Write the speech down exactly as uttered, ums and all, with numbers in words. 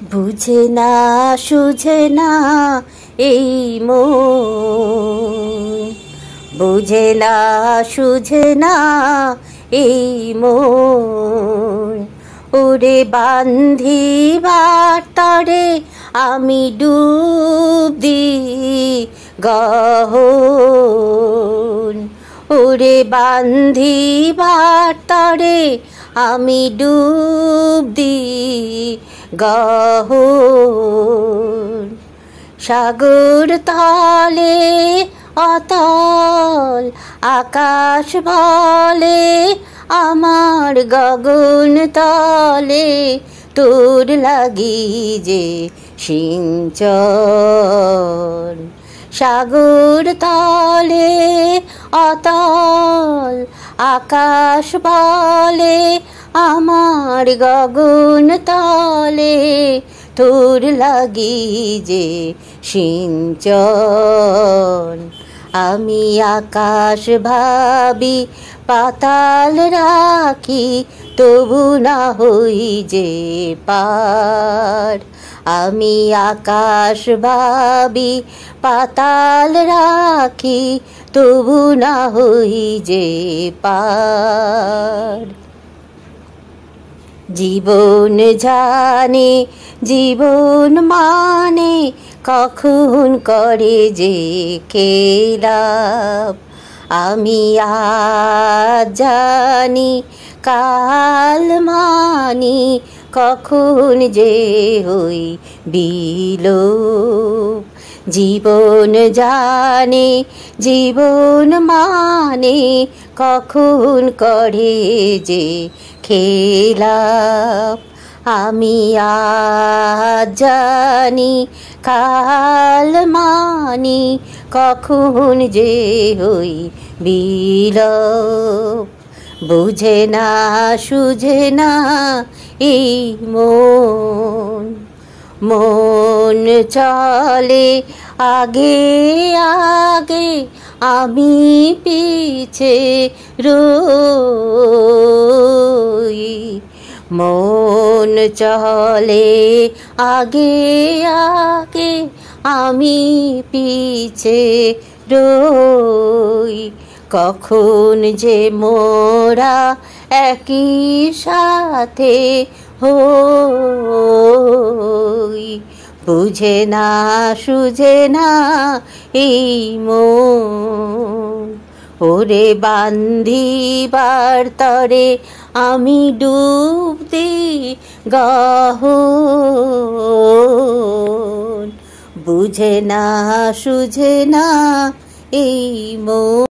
বুঝে না সুঝে না এই মন, বুঝে না সুঝে না এই মন। ওরে বান্ধিবার তরে আমি ডুব দি গহন, ওরে বান্ধিবার তরে আমি ডুব দি গহন। সাগর তলে অতল আকাশ বলে আমার গগন তলে তোর লাগি যে সিঞ্চন। সাগর তলে অতল আকাশ বলে আমার গগন তলে তোর লাগি যে সিঞ্চন। আমি আকাশ ভাবি পাতাল রাখি তবু না হই যে পার। আমি আকাশ ভাবি পাতাল রাখি তবু না হই যে পার। জীবন জানে জীবন মানে কখন করে যে খেলাপ। আমি আজ জানি কাল মানি কখন যে হই বিলোপ। জীবন জানে জীবন মানে কখন করে যে খেলাপ। আমি আজ জানি কাল মানি কখন যে হই বিলোপ। বুঝে না সুঝে না এই মন, মন চলে আগে আগে আমি পিছে রই। মন চলে আগে আগে আমি পিছে রই। কখন যে মোরা একই সাথে হই। বুঝে না সুঝে না এই মন, ওরে বান্ধিবার তরে আমি ডুব দি গহন। বুঝে না সুঝে না এই মন।